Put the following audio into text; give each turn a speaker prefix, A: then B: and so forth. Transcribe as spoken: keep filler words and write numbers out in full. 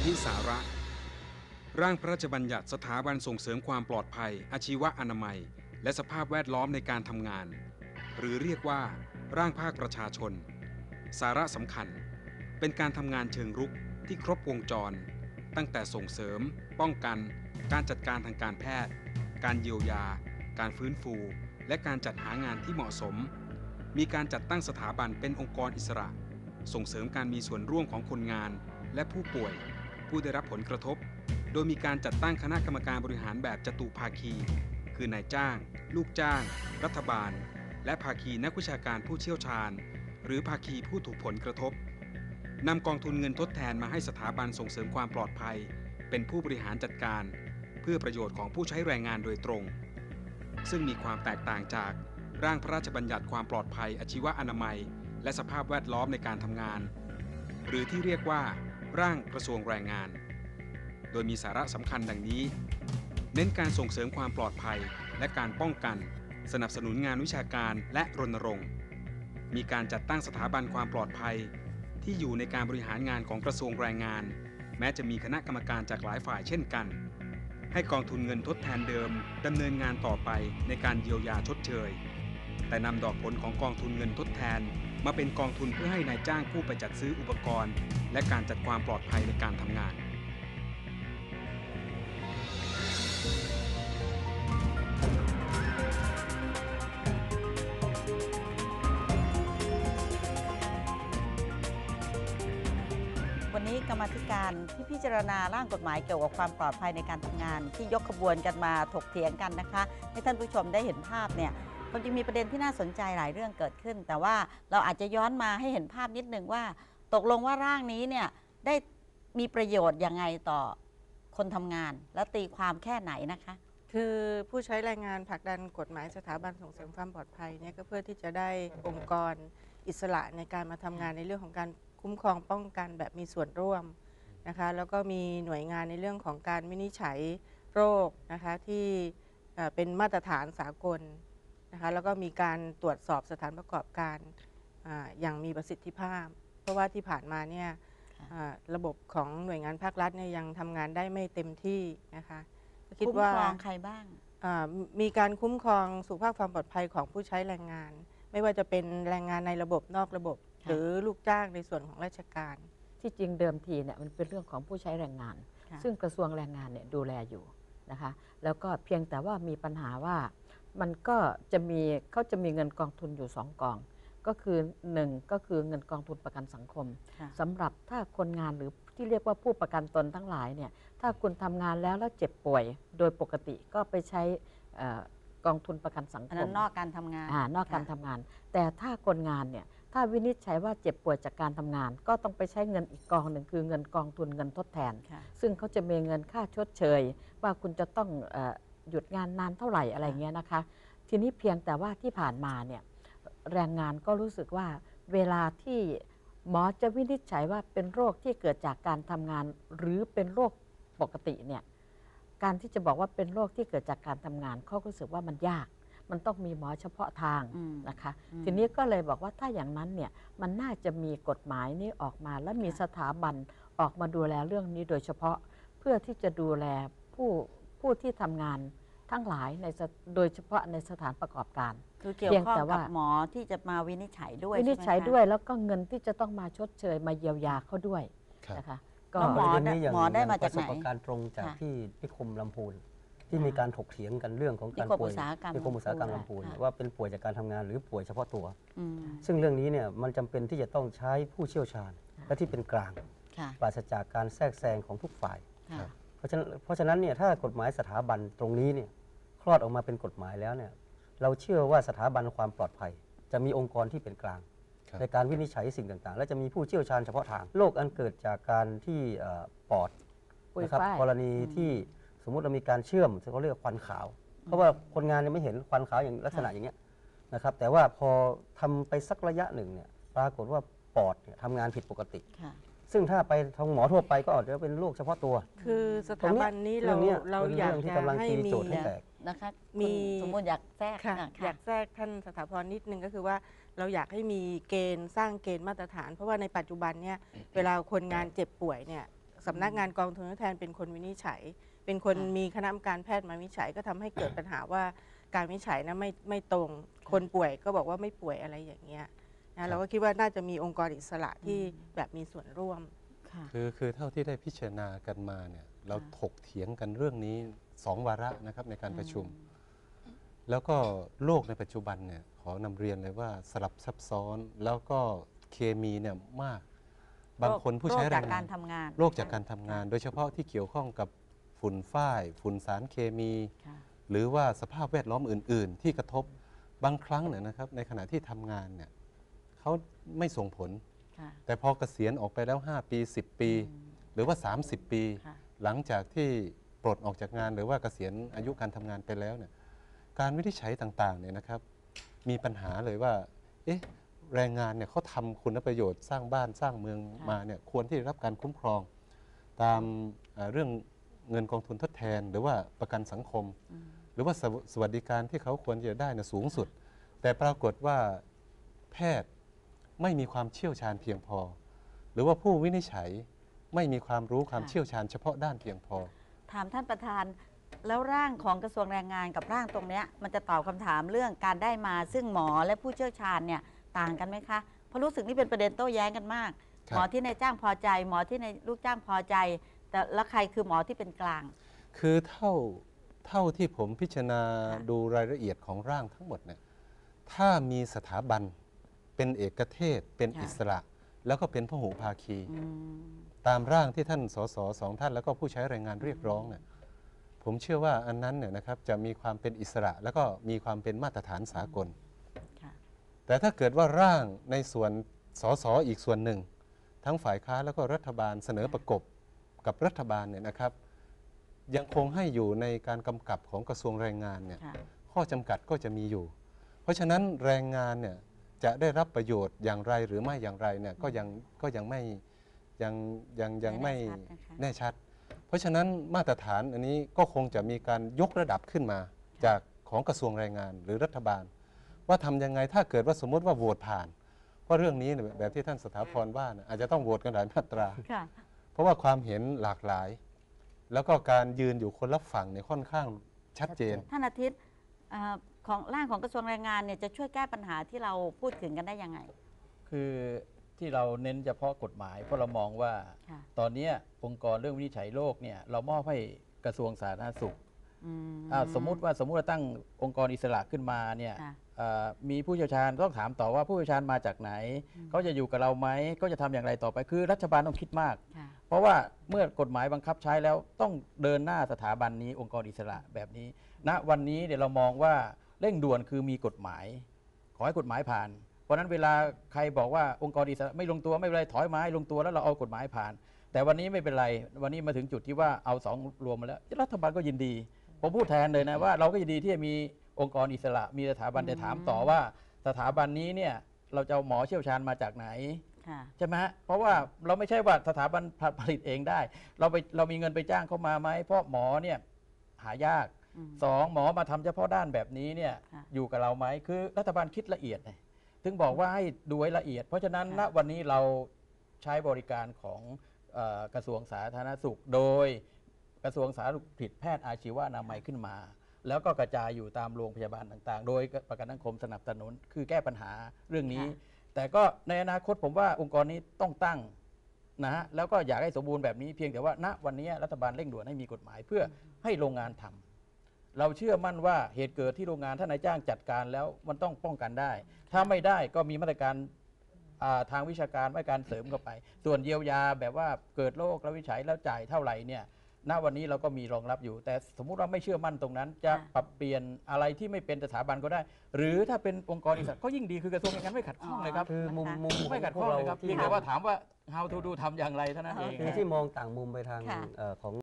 A: ธิสาระร่างพระราชบัญญัติสถาบันส่งเสริมความปลอดภัยอาชีวอนามัยและสภาพแวดล้อมในการทำงานหรือเรียกว่าร่างภาคประชาชนสาระสำคัญเป็นการทำงานเชิงรุกที่ครบวงจรตั้งแต่ส่งเสริมป้องกันการจัดการทางการแพทย์การเยียวยาการฟื้นฟูและการจัดหางานที่เหมาะสมมีการจัดตั้งสถาบันเป็นองค์กรอิสระส่งเสริมการมีส่วนร่วมของคนงานและผู้ป่วยผู้ได้รับผลกระทบโดยมีการจัดตั้งคณะกรรมการบริหารแบบจตุภาคีคือนายจ้างลูกจ้างรัฐบาลและภาคีนักวิชาการผู้เชี่ยวชาญหรือภาคีผู้ถูกผลกระทบนำกองทุนเงินทดแทนมาให้สถาบันส่งเสริมความปลอดภัยเป็นผู้บริหารจัดการเพื่อประโยชน์ของผู้ใช้แรงงานโดยตรงซึ่งมีความแตกต่างจากร่างพระราชบัญญัติความปลอดภัยอาชีวอนามัยและสภาพแวดล้อมในการทำงานหรือที่เรียกว่าร่างกระทรวงแรงงานโดยมีสาระสำคัญดังนี้เน้นการส่งเสริมความปลอดภัยและการป้องกันสนับสนุนงานวิชาการและรณรงค์มีการจัดตั้งสถาบันความปลอดภัยที่อยู่ในการบริหารงานของกระทรวงแรงงานแม้จะมีคณะกรรมการจากหลายฝ่ายเช่นกันให้กองทุนเงินทดแทนเดิมดำเนินงานต่อไปในการเยียวยาชดเชยแต่นำดอกผลของกองทุนเงินทดแทนมาเป็นกองทุนเพื่อให้นายจ้างผู้ไปจัดซื้ออุปกรณ์และการจัดความปลอดภัยในการทำงาน
B: วันนี้กรรมาธิการที่พิจารณาร่างกฎหมายเกี่ยวกับความปลอดภัยในการทำงานที่ยกขบวนกันมาถกเถียงกันนะคะให้ท่านผู้ชมได้เห็นภาพเนี่ยความจริงมีประเด็นที่น่าสนใจหลายเรื่องเกิดขึ้นแต่ว่าเราอาจจะย้อนมาให้เห็นภาพนิดนึงว่าตกลงว่าร่างนี้เนี่ยได้มีประโยชน์ยังไงต่อคนทำงานและตีความแค่ไหนนะคะ
C: คือผู้ใช้แรงงานผลักดันกฎหมายสถาบันส่งเสริมความปลอดภัยเนี่ยก็เพื่อที่จะได้องค์กรอิสระในการมาทำงานในเรื่องของการคุ้มครองป้องกันแบบมีส่วนร่วมนะคะแล้วก็มีหน่วยงานในเรื่องของการวินิจฉัยโรคนะคะที่เป็นมาตรฐานสากลนะคะแล้วก็มีการตรวจสอบสถานประกอบการอย่างมีประสิทธิภาพเพราะว่าที่ผ่านมาเนี่ยระบบของหน่วยงานภาครัฐเนี่ยยังทำงานได้ไม่เต็มที่นะคะคิดว่าคุ้มครองใครบ้างมีการคุ้มครองสุขภาพความปลอดภัยของผู้ใช้แรงงานไม่ว่าจะเป็นแรงงานในระบบนอกระบบหรือลูกจ้างในส่วนของราชการ
D: ที่จริงเดิมทีเนี่ยมันเป็นเรื่องของผู้ใช้แรงงานซึ่งกระทรวงแรงงานเนี่ยดูแลอยู่นะคะแล้วก็เพียงแต่ว่ามีปัญหาว่ามันก็จะมีเขาจะมีเงินกองทุนอยู่สองกองก็คือหนึ่งก็คือเงินกองทุนประกันสังคมสำหรับถ้าคนงานหรือที่เรียกว่าผู้ประกันตนทั้งหลายเนี่ยถ้าคุณทำงานแล้วแล้วเจ็บป่วยโดยปกติก็ไปใช้กองทุนประกันสังคมอันนั้น
B: นอกการทำงาน
D: อ่านอกการทำงานแต่ถ้าคนงานเนี่ยถ้าวินิจฉัยว่าเจ็บป่วยจากการทำงานก็ต้องไปใช้เงินอีกกองหนึ่งคือเงินกองทุนเงินทดแทนซึ่งเขาจะมีเงินค่าชดเชยว่าคุณจะต้องหยุดงานนานเท่าไหร่อะไรเงี้ยนะคะทีนี้เพียงแต่ว่าที่ผ่านมาเนี่ยแรงงานก็รู้สึกว่าเวลาที่หมอจะวินิจฉัยว่าเป็นโรคที่เกิดจากการทำงานหรือเป็นโรคปกติเนี่ยการที่จะบอกว่าเป็นโรคที่เกิดจากการทำงานเขารู้สึกว่ามันยากมันต้องมีหมอเฉพาะทางนะคะทีนี้ก็เลยบอกว่าถ้าอย่างนั้นเนี่ยมันน่าจะมีกฎหมายนี้ออกมาและมีสถาบันออกมาดูแลเรื่องนี้โดยเฉพาะเพื่อที่จะดูแลผู้ผู้ที่ทำงานทั้งหลายในโดยเฉพาะในสถานประกอบการ
B: คือเกี่ยวข้องกับหมอที่จะมาวินิจฉัยด้วย
D: วินิจฉัยด้วยแล้วก็เงินที่จะต้องมาชดเชยมาเยียวยาเขาด้วยนะคะ
B: ก็หมอหมอได้มาจากไหน
E: ประสบการณ์ตรงจากที่นิคมลำพูนที่มีการถกเถียงกันเรื่องของการป่วยในกรมอุตสาหกรรมลำพูนว่าเป็นป่วยจากการทำงานหรือป่วยเฉพาะตัวซึ่งเรื่องนี้เนี่ยมันจำเป็นที่จะต้องใช้ผู้เชี่ยวชาญและที่เป็นกลางปราศจากการแทรกแซงของทุกฝ่ายเพราะฉะนั้นเพราะฉะนั้นเนี่ยถ้ากฎหมายสถาบันตรงนี้เนี่ยคลอดออกมาเป็นกฎหมายแล้วเนี่ยเราเชื่อว่าสถาบันความปลอดภัยจะมีองค์กรที่เป็นกลางในการวินิจฉัยสิ่งต่างๆและจะมีผู้เชี่ยวชาญเฉพาะทางโรคอันเกิดจากการที่ปอดนะครับกรณีที่สมมุติเรามีการเชื่อมเขาเรียกควันขาวเพราะว่าคนงานยังไม่เห็นควันขาวอย่างลักษณะอย่างเงี้ยนะครับแต่ว่าพอทำไปสักระยะหนึ่งเนี่ยปรากฏว่าปอดเนี่ยทำงานผิดปกติซึ่งถ้าไปทางหมอทั่วไปก็อาจจะเป็นโรคเฉพาะตัว
C: คือสถาบันนี้เราเราอยากจะให้มี
B: นะคะมีสมมติอยากแทรก
C: อยากแทรกท่านสถาพรนิดนึงก็คือว่าเราอยากให้มีเกณฑ์สร้างเกณฑ์มาตรฐานเพราะว่าในปัจจุบันเนี่ยเวลาคนงานเจ็บป่วยเนี่ยสสำนักงานกองทุนทดแทนเป็นคนวินิจฉัย เป็นคนมีคณะกรรมการแพทย์มาวินิจฉัยก็ทำให้เกิดปัญหาว่าการวินิจฉัยนะไม่ไม่ตรงคนป่วยก็บอกว่าไม่ป่วยอะไรอย่างเงี้ยนะเราก็คิดว่าน่าจะมีองค์กรอิสระที่แบบมีส่วนร่วม
F: คือคือเท่าที่ได้พิจารณากันมาเนี่ยเราถกเถียงกันเรื่องนี้สองวาระนะครับในการประชุม แล้วก็โลกในปัจจุบันเนี่ยขอนำเรียนเลยว่าสลับซับซ้อนแล้วก็เคมีเนี่ยมากบางคนผู้ใช้แรงงานโรคจากการทำงานโดยเฉพาะที่เกี่ยวข้องกับฝุ่นฝ้ายฝุ่นสารเคมี หรือว่าสภาพแวดล้อมอื่น ๆ ที่กระทบบางครั้งเนี่ยนะครับในขณะที่ทำงานเนี่ยเขาไม่ส่งผลแต่พอเกษียณออกไปแล้วห้าปีสิบปี หรือว่าสามสิบปีหลังจากที่ปลดออกจากงานหรือว่าเกษียณอายุการทำงานไปแล้วเนี่ยการวินิจฉัยต่างๆเนี่ยนะครับมีปัญหาเลยว่าเอ๊ะแรงงานเนี่ยเขาทำคุณประโยชน์สร้างบ้านสร้างเมืองมาเนี่ยควรที่ได้รับการคุ้มครองตามเรื่องเงินกองทุนทดแทนหรือว่าประกันสังคม หรือว่าสวัสดิการที่เขาควรจะได้นะสูงสุดแต่ปรากฏว่าแพทย์ไม่มีความเชี่ยวชาญเพียงพอหรือว่าผู้วินิจฉัยไม่มีความรู้ความเชี่ยวชาญเฉพาะด้านเพียงพอ
B: ถามท่านประธานแล้วร่างของกระทรวงแรงงานกับร่างตรงนี้มันจะตอบคำถามเรื่องการได้มาซึ่งหมอและผู้เชี่ยวชาญเนี่ยต่างกันไหมคะเพราะรู้สึกนี่เป็นประเด็นโต้แย้งกันมากหมอที่นายจ้างพอใจหมอที่ในลูกจ้างพอใจแต่ละใครคือหมอที่เป็นกลาง
F: คือเท่าเท่าที่ผมพิจารณาดูรายละเอียดของร่างทั้งหมดเนี่ยถ้ามีสถาบันเป็นเอกเทศเป็นอิสระแล้วก็เป็นพหุภาคีตามร่างที่ท่านสสสองท่านแล้วก็ผู้ใช้แรงงานเรียกร้องเนี่ยผมเชื่อว่าอันนั้นเนี่ยนะครับจะมีความเป็นอิสระแล้วก็มีความเป็นมาตรฐานสากลแต่ถ้าเกิดว่าร่างในส่วนสสอีกส่วนหนึ่งทั้งฝ่ายค้านแล้วก็รัฐบาลเสนอประกบกับรัฐบาลเนี่ยนะครับยังคงให้อยู่ในการกำกับของกระทรวงแรงงานเนี่ยข้อจำกัดก็จะมีอยู่เพราะฉะนั้นแรงงานเนี่ยจะได้รับประโยชน์อย่างไรหรือไม่อย่างไรเนี่ยก็ยังก็ยังไม่ยังยังยังไม่แน่ชัดเพราะฉะนั้นมาตรฐานอันนี้ก็คงจะมีการยกระดับขึ้นมาจากของกระทรวงแรงงานหรือรัฐบาลว่าทำยังไงถ้าเกิดว่าสมมติว่าโหวตผ่านเพราะเรื่องนี้แบบที่ท่านสถาพรว่าอาจจะต้องโหวตกันหลายมาตราเพราะว่าความเห็นหลากหลายแล้วก็การยืนอยู่คนละฝั่งเนี่ยค่อนข้างชัดเจน
B: ท่านอาทิตย์ของร่างของกระทรวงแรงงานเนี่ยจะช่วยแก้ปัญหาที่เราพูดถึงกันได้ยังไง
G: คือที่เราเน้นเฉพาะกฎหมายเพราะเรามองว่าตอนนี้องค์กรเรื่องวินิจฉัยโรคเนี่ยเรามอบให้กระทรวงสาธารณสุขสมมุติว่าสมมุติเราตั้งองค์กรอิสระขึ้นมาเนี่ยมีผู้เชี่ยวชาญต้องถามต่อว่าผู้เชี่ยวชาญมาจากไหนเขาจะอยู่กับเราไหมก็จะทำอย่างไรต่อไปคือรัฐบาลต้องคิดมากเพราะว่าเมื่อกฎหมายบังคับใช้แล้วต้องเดินหน้าสถาบันนี้องค์กรอิสระแบบนี้ณวันนี้เดี๋ยวเรามองว่าเร่งด่วนคือมีกฎหมายขอให้กฎหมายผ่านเพราะนั้นเวลาใครบอกว่าองค์กรอิสระไม่ลงตัวไม่เป็นไรถอยมาให้ลงตัวแล้วเราเอากฎหมายผ่านแต่วันนี้ไม่เป็นไรวันนี้มาถึงจุดที่ว่าเอาสองรวมมาแล้วรัฐบาลก็ยินดีผมพูดแทนเลยนะว่าเราก็ยินดีที่จะมีองค์กรอิสระมีสถาบันแต่ถามต่อว่าสถาบันนี้เนี่ยเราจะเอาหมอเชี่ยวชาญมาจากไหนใช่ไหมฮะเพราะว่าเราไม่ใช่ว่าสถาบันผลิตเองได้เราไปเรามีเงินไปจ้างเขามาไหมเพราะหมอเนี่ยหายากสองหมอมาทำเฉพาะด้านแบบนี้เนี่ยอยู่กับเราไหมคือรัฐบาลคิดละเอียดเลยถึงบอกว่าให้ดูให้ละเอียดเพราะฉะนั้นณวันนี้เราใช้บริการของกระทรวงสาธารณสุขโดยกระทรวงสาธารณสุขผลิตแพทย์อาชีวนามัยขึ้นมาแล้วก็กระจายอยู่ตามโรงพยาบาลต่างๆโดยประกันสังคมสนับสนุนคือแก้ปัญหาเรื่องนี้แต่ก็ในอนาคตผมว่าองค์กรนี้ต้องตั้งนะฮะแล้วก็อยากให้สมบูรณ์แบบนี้เพียงแต่ว่าณวันนี้รัฐบาลเร่งด่วนให้มีกฎหมายเพื่อให้โรงงานทำเราเชื่อมั่นว่าเหตุเกิดที่โรงงานถ้านายจ้างจัดการแล้วมันต้องป้องกันได้ถ้าไม่ได้ก็มีมาตรการทางวิชาการมาตรการเสริมเข้าไปส่วนเยียวยาแบบว่าเกิดโรคแล้ววิจัยแล้วจ่ายเท่าไหร่เนี่ยณวันนี้เราก็มีรองรับอยู่แต่สมมุติว่าไม่เชื่อมั่นตรงนั้นจะปรับเปลี่ยนอะไรที่ไม่เป็นสถาบันก็ได้หรือถ้าเป็นองค์กรอิสระก็ยิ่งดีคือกระทรวงแรงงานไม่ขัดข้องเลยครับ
E: คือมุมมุม
G: ไม่ขัดข้องเลยครับเพียงแต่ว่าถามว่า how to do ทำอย่างไรเท่านั้นเอง
E: ที่มองต่างมุมไปทางของ